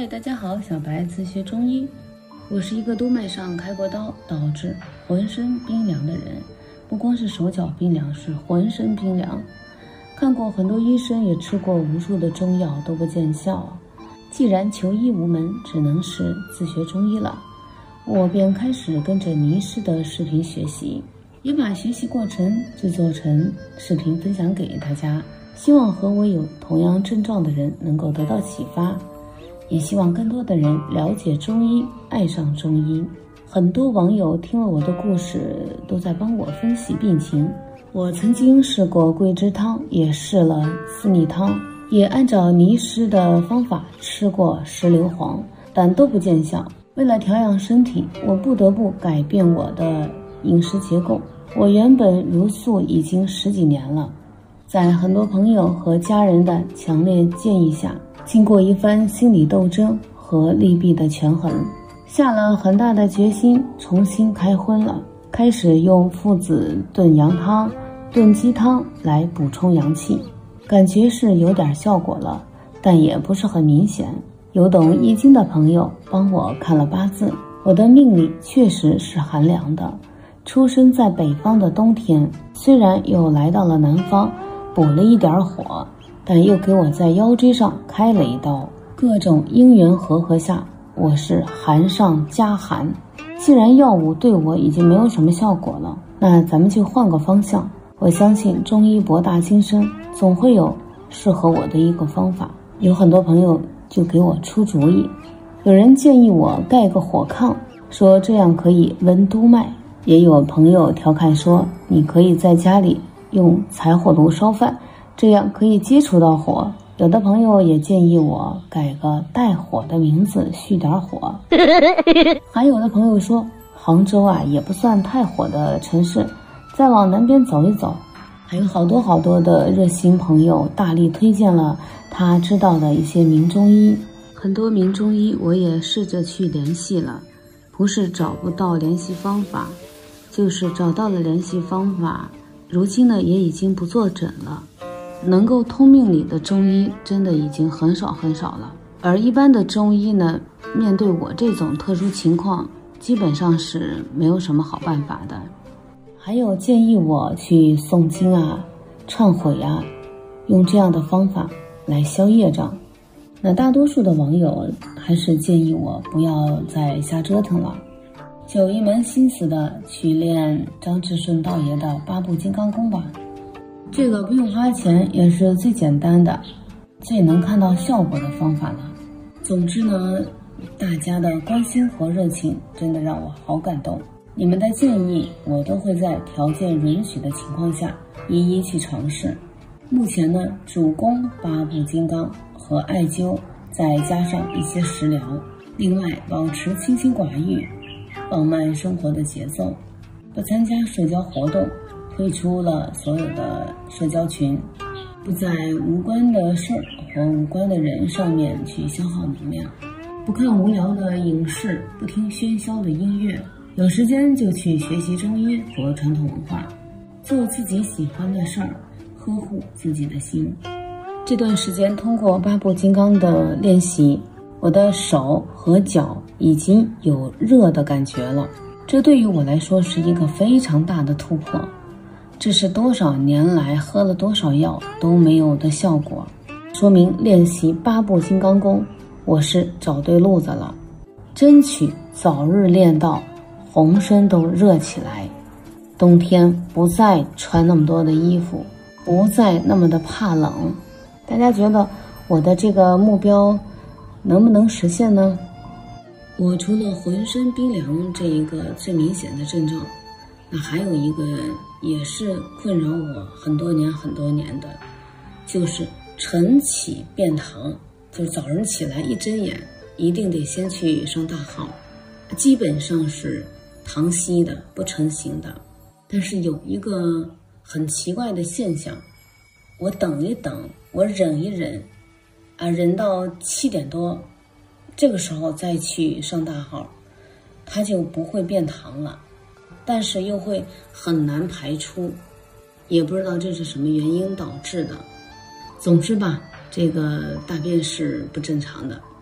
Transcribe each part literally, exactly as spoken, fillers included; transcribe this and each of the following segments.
大家好，小白自学中医。我是一个督脉上开过刀导致浑身冰凉的人，不光是手脚冰凉，是浑身冰凉。看过很多医生，也吃过无数的中药，都不见效。既然求医无门，只能是自学中医了。我便开始跟着倪师的视频学习，也把学习过程制作成视频分享给大家，希望和我有同样症状的人能够得到启发，也希望更多的人了解中医，爱上中医。很多网友听了我的故事，都在帮我分析病情。我曾经试过桂枝汤，也试了四逆汤，也按照倪师的方法吃过石硫黄，但都不见效。为了调养身体，我不得不改变我的饮食结构。我原本茹素已经十几年了，在很多朋友和家人的强烈建议下，经过一番心理斗争和利弊的权衡，下了很大的决心，重新开荤了，开始用附子炖羊汤、炖鸡汤来补充阳气，感觉是有点效果了，但也不是很明显。有懂易经的朋友帮我看了八字，我的命里确实是寒凉的。出生在北方的冬天，虽然又来到了南方，补了一点火，但又给我在腰椎上开了一刀。各种因缘和合下，我是寒上加寒。既然药物对我已经没有什么效果了，那咱们就换个方向。我相信中医博大精深，总会有适合我的一个方法。有很多朋友就给我出主意，有人建议我盖个火炕，说这样可以温督脉。也有朋友调侃说，你可以在家里用柴火炉烧饭，这样可以接触到火。有的朋友也建议我改个带火的名字，续点火。还有的朋友说，杭州啊也不算太火的城市，再往南边走一走。还有好多好多的热心朋友大力推荐了他知道的一些名中医。很多名中医我也试着去联系了，不是找不到联系方法，就是找到了联系方法，如今呢也已经不坐诊了。能够通命理的中医真的已经很少很少了，而一般的中医呢，面对我这种特殊情况，基本上是没有什么好办法的。还有建议我去诵经啊、忏悔啊，用这样的方法来消业障。那大多数的网友还是建议我不要再瞎折腾了，就一门心思的去练张志顺道爷的八部金刚功吧。这个不用花钱，也是最简单的、最能看到效果的方法了。总之呢，大家的关心和热情真的让我好感动。你们的建议我都会在条件允许的情况下一一去尝试。目前呢，主攻八部金刚和艾灸，再加上一些食疗，另外保持清心寡欲，放慢生活的节奏，不参加社交活动，退出了所有的社交群，不在无关的事儿和无关的人上面去消耗能量，不看无聊的影视，不听喧嚣的音乐，有时间就去学习中医和传统文化，做自己喜欢的事儿，呵护自己的心。这段时间通过八部金刚的练习，我的手和脚已经有热的感觉了，这对于我来说是一个非常大的突破。这是多少年来喝了多少药都没有的效果，说明练习八部金刚功，我是找对路子了。争取早日练到浑身都热起来，冬天不再穿那么多的衣服，不再那么的怕冷。大家觉得我的这个目标能不能实现呢？我除了浑身冰凉这一个最明显的症状，那还有一个也是困扰我很多年很多年的，就是晨起便溏，就是早上起来一睁眼一定得先去上大号，基本上是溏稀的，不成形的。但是有一个很奇怪的现象，我等一等，我忍一忍啊，忍到七点多，这个时候再去上大号，它就不会变溏了，但是又会很难排出，也不知道这是什么原因导致的。总之吧，这个大便是不正常的。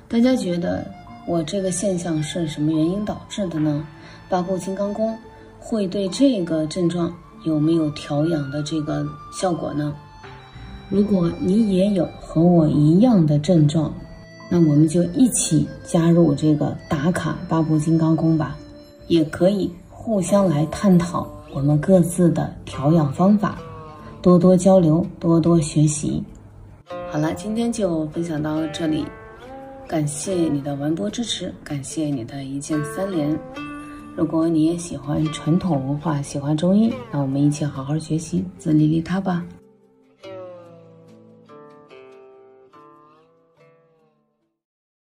大家觉得我这个现象是什么原因导致的呢？八部金刚功会对这个症状有没有调养的这个效果呢？如果你也有和我一样的症状，那我们就一起加入这个打卡八部金刚功吧，也可以互相来探讨我们各自的调养方法，多多交流，多多学习。好了，今天就分享到这里，感谢你的完播支持，感谢你的一键三连。如果你也喜欢传统文化，喜欢中医，那我们一起好好学习，自利利他吧。